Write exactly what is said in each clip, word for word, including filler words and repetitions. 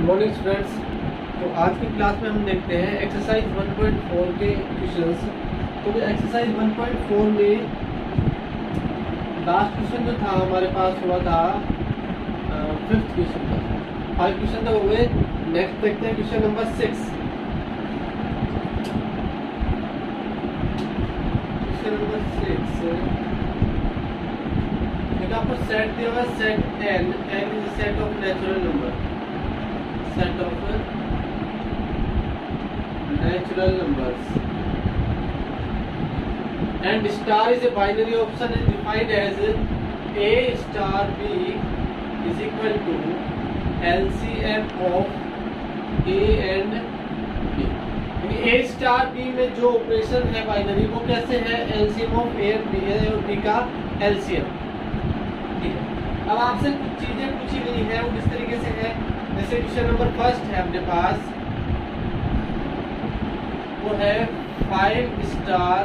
Good morning students. तो आज की क्लास में हम देखते हैं एक्सरसाइज वन पॉइंट फोर के क्वेश्चंस। तो एक्सरसाइज वन पॉइंट फोर में लास्ट क्वेश्चन जो था हमारे पास हुआ था फिफ्थ क्वेश्चन था, फाइव क्वेश्चन तो हुए। नेक्स्ट देखते हैं question number six. Question number six आपको सेट दिया हुआ set n n is set of natural number, set of natural numbers and star is a binary option is defined as a star b is equal to LCM of a and b। a star b में जो operation है binary वो कैसे है, LCM of a and b है और b का LCM. अब आपसे कुछ चीजें पूछी गई है, वो किस तरीके से है। जैसे क्वेश्चन नंबर फर्स्ट है अपने पास, वो है फाइव स्टार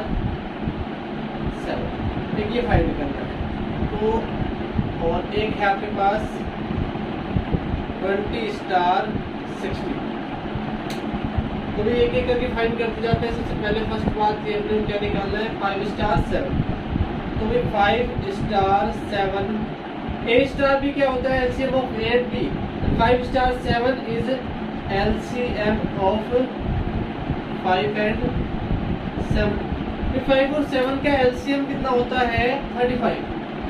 सेवन, एक ये फाइंड करना है। तो और एक है आपके पास ट्वेंटी स्टार सिक्सटी। तो भी एक एक करके फाइंड करते जाते हैं। सबसे पहले फर्स्ट बात ये अपने क्या निकालना है, फाइव स्टार सेवन। तो भी five star seven, A star B क्या होता है, LCM of A and B. Five star seven is LCM of five and seven. Five और सेवन का एलसीएम कितना होता है, थर्टी फाइव।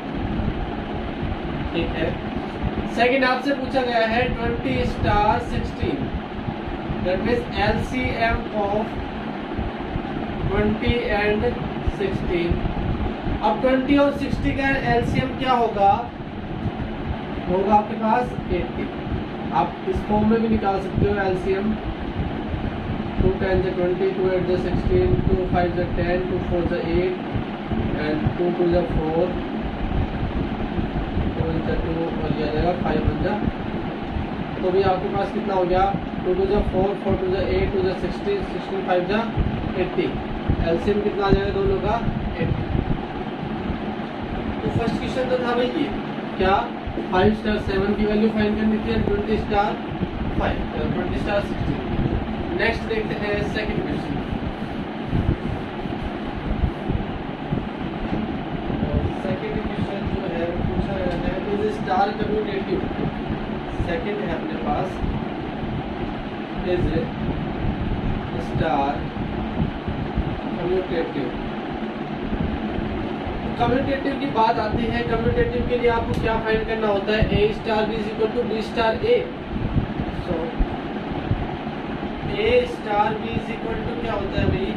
ठीक है। सेकंड आपसे पूछा गया है twenty star sixteen, that means LCM of twenty and sixteen. अब ट्वेंटी और सिक्सटी का एलसीएम क्या होगा, होगा आपके पास एट्टी। आप इस फॉर्म में भी निकाल सकते हो एलसीएम। टू टेन से ट्वेंटी, टू एट से सिक्सटीन, टू फाइव से टेन, टू फोर से एट एंड टू टू से फोर, टू वन से टू और ये आ जाएगा फाइव वन जा। तो भी आपके पास कितना हो गया, टू टू से फोर, फोर टू से एट, टू से सिक्सटीन, सिक्सटीन फाइव जा एट्टी। एलसीएम कितना आ जाएगा दोनों का, एट्टी। तो फर्स्ट क्वेश्चन तो था भाई ये क्या, फाइव स्टार सेवन की वैल्यू फाइंड करनी थी, twenty star five, twenty star sixteen. Next देखते हैं सेकंड क्वेश्चन। सेकंड क्वेश्चन जो है पूछा गया है इज स्टार कम्यूटेटिव। सेकंड है अपने पास, इज स्टार कम्यूटेटिव। कम्यूटेटिव की बात आती है, कम्यूटेटिव के लिए आपको क्या फाइंड करना होता है, A star B is equal to B star A. So A star B is equal to क्या होता है भाई,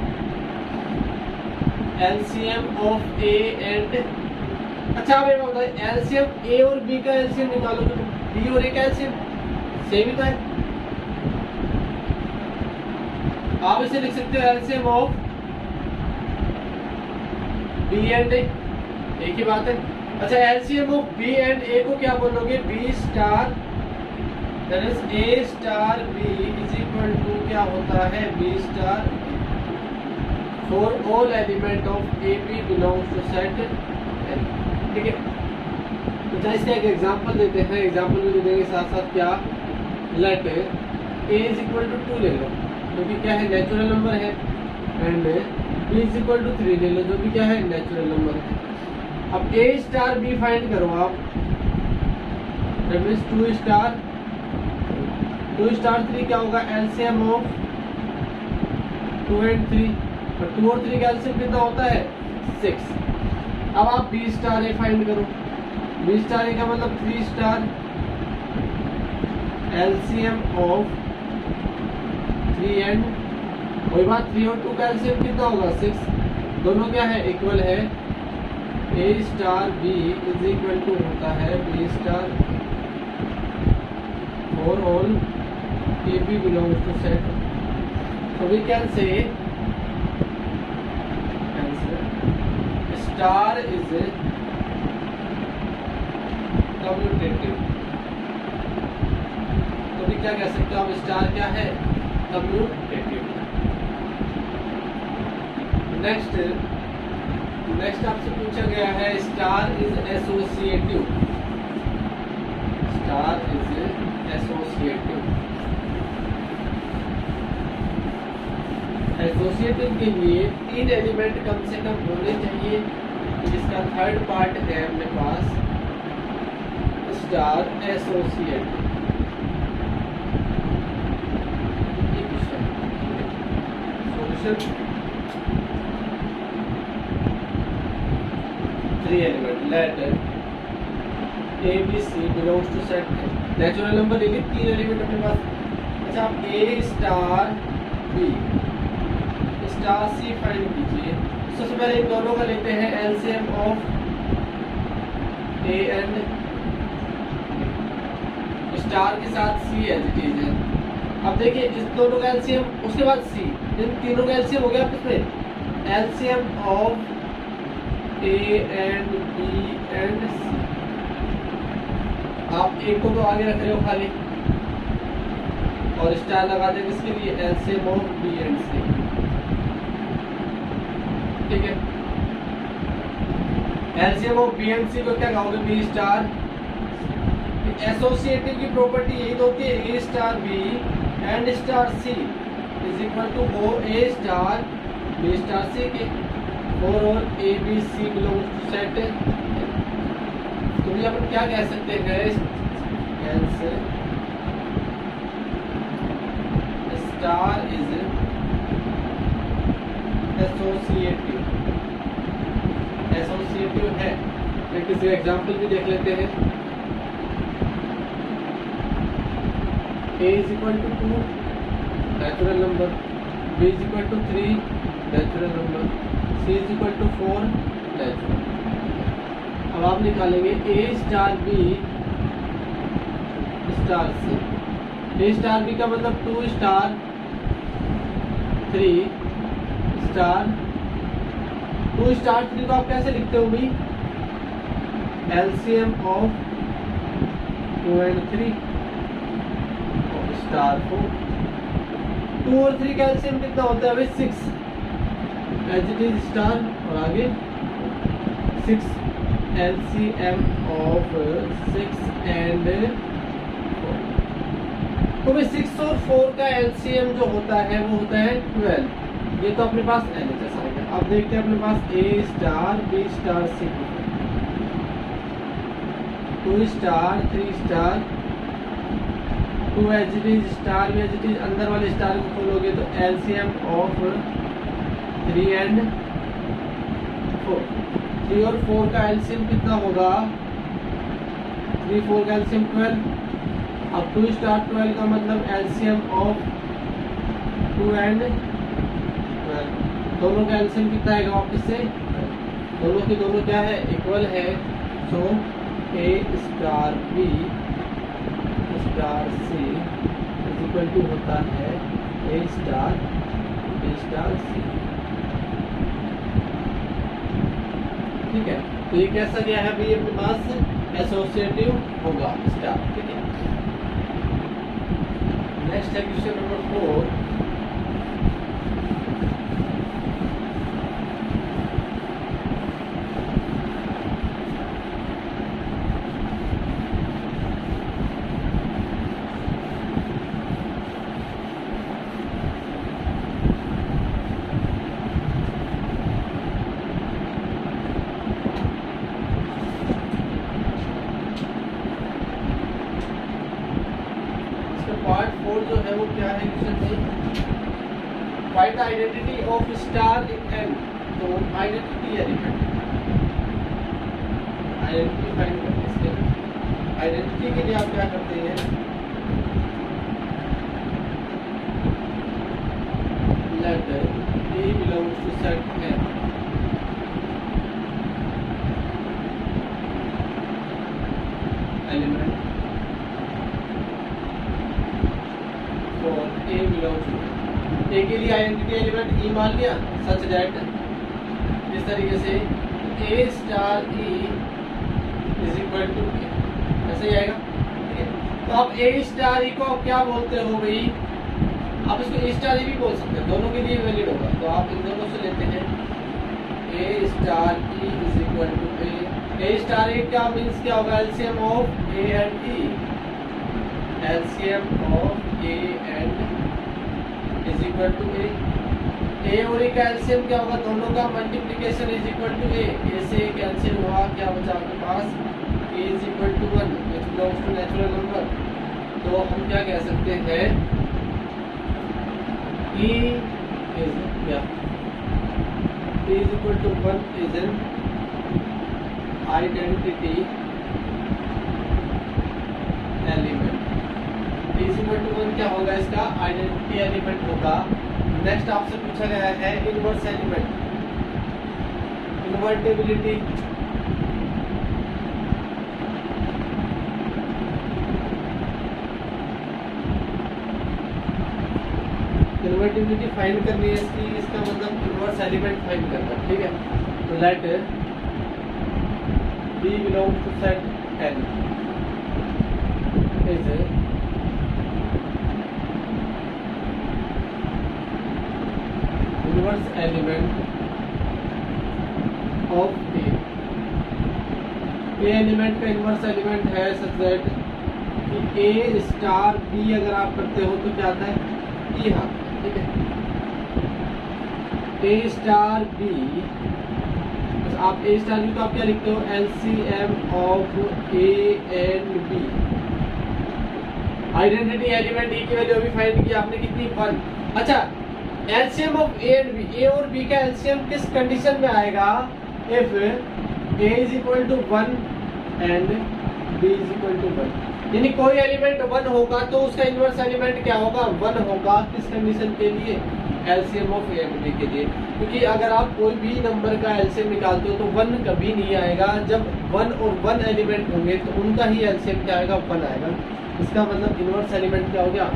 एलसीएम ऑफ ए एंड, अच्छा अब ये बताइए एलसीएम ए और बी का एलसीएम निकालो तो बी और ए का एलसीएम सेम ही तो है। आप इसे लिख सकते हो LCM of B and A, एक ही बात है। अच्छा LCM of B and A को क्या बोलोगे, B star, that is A star B is equal to क्या होता है, B star for all element of A B belongs to set L. ठीक है। अच्छा इसका एक एग्जांपल देते हैं, एग्जांपल भी दे देंगे साथ साथ। क्या, let A is equal to two ले लो जो कि क्या है, नेचुरल नंबर है, and B is equal to three ले लो जो भी क्या है, नेचुरल नंबर है। अब ए स्टार बी फाइंड करो आप, that means two star two star three क्या होगा, LCM of two and three, और टू और थ्री का एलसीएम कितना होता है, सिक्स। अब आप बी स्टार ए फाइंड करो, बी स्टार ए का मतलब three star, LCM of three and वही बात, थ्री और टू का एलसीएम कितना होगा, सिक्स। दोनों क्या है, इक्वल है। A star B is equal to होता है B star for all A B belongs to set. So we can say star is commutative. तो भी क्या कह सकते हो आप, स्टार क्या है, कम्यूटेटिव। नेक्स्ट नेक्स्ट आपसे पूछा गया है star is associative. Star is associative. Associative के लिए तीन एलिमेंट कम से कम होने चाहिए, जिसका थर्ड पार्ट है अपने पास star associative. Solution three element let A B C belongs to set है। नेचुरल नंबर लेके तीन एलिमेंट अपने पास। अच्छा आप A star B star C find कीजिए। सबसे पहले इन दोनों का लेते हैं LCM of A and star के साथ सी एज इट इज है। अब देखिए इस दोनों का एलसीएम, उसके बाद सी, इन तीनों का एलसीएम हो गया किसमें, LCM of A and B and C. आप एक को तो आगे रख रहे हो खाली और स्टार लगा देंगे इसके लिए LCM of B and C. ठीक है, LCM of B and C को क्या कहोगे, बी स्टार। एसोसिएटिव की प्रॉपर्टी यही तो होती है, A star B and star C is equal to oh A star B star C के और और A B C belongs to set. तो ये अपन क्या कह सकते हैं, स्टार इज एसोसिएटिव, एसोसिएटिव है। फिर किसी एग्जांपल भी देख लेते हैं। A is equal to two natural number, B is equal to three natural number, C is equal to four natural। अब आप निकालेंगे A star B star C। A star B का मतलब two star three star two star three को आप कैसे लिखते हो भाई, LCM of two and three star four. Two और थ्री का एलसीएम कितना होता है भाई, six as it is star और आगे six, LCM of six and four. तो भाई सिक्स और फोर का एलसीएम जो होता है वो होता है ट्वेल्व। ये तो अपने पास एलएचएस आएगा। अब देखते हैं अपने पास A star B star C, two star three star two H D star में एच डी अंदर वाले स्टार को खोलोगे तो LCM of three and four. Three और फोर का एलसीएम कितना होगा, थ्री फोर का एलसीएम ट्वेल्व। अब टू स्टार ट्वेल्व का मतलब LCM of two and twelve. दोनों का एलसीएम कितना आएगा वापस से, दोनों की दोनों क्या है, इक्वल है। So A star B star C is equal to होता है A star B star C. ठीक है, तो ये कैसा गया है भाई अपने पास, एसोसिएटिव होगा स्टार। ठीक है, नेक्स्ट है question number four. Part four जो है वो क्या है क्वेश्चन में, find the identity of star in N. तो आइडेंटिटी एलिमेंट, आइडेंटिटी फाइंड करते हैं। इसके आइडेंटिटी के लिए आप क्या करते हैं, let A belongs to set N. Element A belongs to, A के लिए आइडेंटिटी एलिमेंट ई मान लिया, सच दैट इस तरीके से A star E is equal to A, ऐसे ही आएगा। ठीक है, तो आप ए स्टार ई को आप क्या बोलते हो भाई, आप इसको ए स्टार ई भी बोल सकते हैं, दोनों के लिए वैलिड होगा। तो आप इन दोनों से लेते हैं A star E is equal to A. A star E क्या मीन्स क्या होगा, LCM of A and E, LCM of A and is equal to A. A और ए का एलसीएम क्या होगा, दोनों का multiplication is equal to A, A से ए कैंसिल हुआ, क्या बचा आपके पास, A is equal to one which belongs to natural number. तो हम क्या कह सकते हैं, e is yeah e is equal to one is an identity element। e is equal to one क्या होगा, इसका आइडेंटिटी एलिमेंट होगा। नेक्स्ट आपसे पूछा गया है inverse element, invertibility. Invertibility find करनी है इसकी, इसका मतलब इनवर्स एलिमेंट फाइंड करना, ठीक है। तो let B belongs to set N is inverse element of A. A element का इनवर्स एलिमेंट है सच दैट कि ए स्टार बी अगर आप करते हो तो क्या आता है, ई आता है, ठीक है। ए स्टार बी, आप ए स्टार बी को आप क्या लिखते हो, LCM of A and B. Identity element E की वैल्यू अभी फाइंड की आपने, कितनी, वन। अच्छा, LCM of A and B, A और बी का एलसीएम किस कंडीशन में आएगा, if A is equal to one and B is equal to one. यानी कोई एलिमेंट वन होगा तो उसका इनवर्स एलिमेंट क्या होगा, वन होगा। किस कंडीशन के लिए, LCM of A and B के लिए। क्योंकि अगर आप कोई भी नंबर का एलसीएम निकालते हो तो वन कभी नहीं आएगा, जब वन और वन एलिमेंट होंगे तो उनका ही एलसीएम क्या आएगा, वन आएगा। इसका मतलब इनवर्स एलिमेंट क्या हो गया,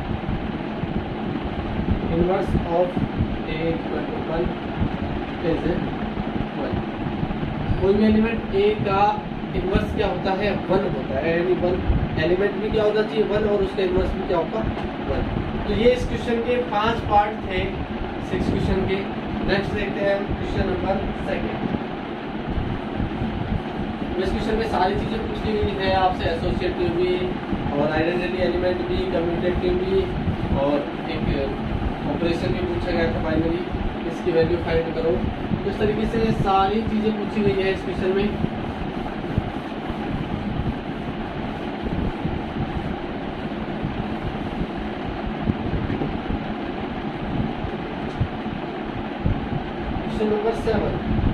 inverse of A equal to one is one. कोई भी एलिमेंट ए का इनवर्स क्या होता है, वन होता है। यानी वन एलिमेंट भी क्या होना चाहिए, वन, और उसका इनवर्स भी क्या होगा, वन। तो ये इस क्वेश्चन के पांच पार्ट थे, सिक्स क्वेश्चन के। नेक्स्ट देखते हैं क्वेश्चन नंबर सेकेंड। इस क्वेश्चन में सारी चीजें पूछी गई है आपसे, एसोसिएटिव भी और आइडेंटिटी एलिमेंट भी, कम्यूटेटिव भी, और एक ऑपरेशन भी पूछा गया था बाइनरी, इसकी वैल्यू फाइंड करो। इस तरीके से सारी चीजें पूछी गई है इस क्वेश्चन में। Question number seven,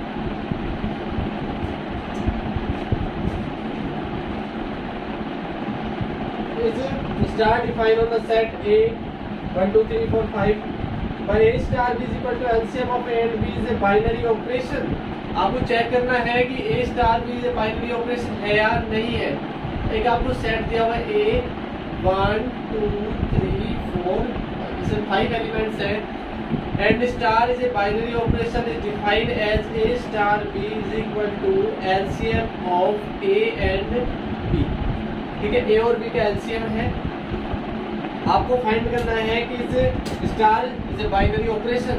is star defined on the set A one two three four five by A star is equal to L C M of A and B is a binary operation। आपको check करना है कि A star B is a binary operation है या नहीं है। एक आपको सेट दिया हुआ है A one two three four, इसमें फाइव एलिमेंट्स है, and star is a binary operation is defined as A star B is equal to L C M of A and B। ठीक है, A और B का L C M है, आपको find करना है कि इस star is a binary operation.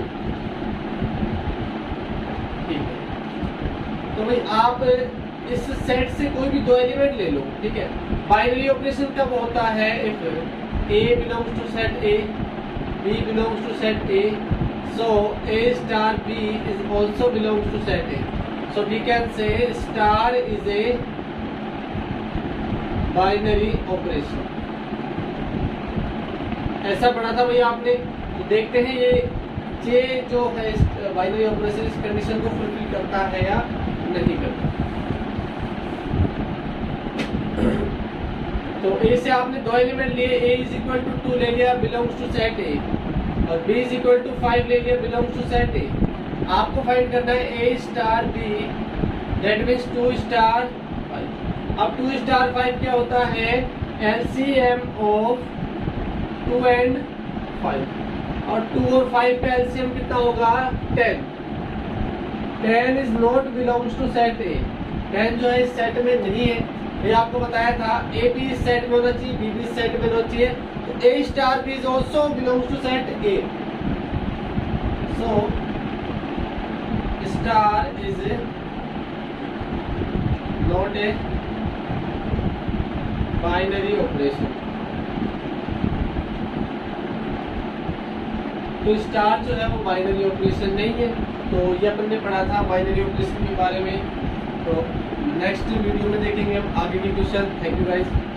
ठीक है, तो भाई आप इस सेट से कोई भी दो एलिमेंट ले लो, ठीक है। बाइनरी ऑपरेशन कब होता है, if A belongs to set A, B belongs to set A, so A star B is also belongs to set A, so we can say star is a binary operation। ऐसा पढ़ा था भैया आपने। तो देखते हैं ये जे जो है बाइनरी ऑपरेशन इस कंडीशन को फुलफिल करता है या नहीं करता। तो ए से आपने दो एलिमेंट लिए, A is equal to two ले लिया, बिलोंग्स टू सेट ए, और B is equal to five ले लिया, बिलोंग्स टू सेट ए। आपको फाइंड करना है A star B, that means two star five. अब टू स्टार फाइव क्या होता है, LCM of two and five, और टू और फाइव का एलसीएम कितना होगा, ten. Ten is not belongs to set A, ten जो है इस सेट में नहीं है। ये आपको बताया था ए भी इस सेट में होना चाहिए, बी भी इस सेट में होना चाहिए। तो A star B is also belongs to set A, so star is not a binary operation. तो स्टार जो है वो बाइनरी ऑपरेशन नहीं है। तो ये अपन ने पढ़ा था बाइनरी ऑपरेशन के बारे में। तो नेक्स्ट वीडियो में देखेंगे हम आगे के क्वेश्चन। Thank you guys.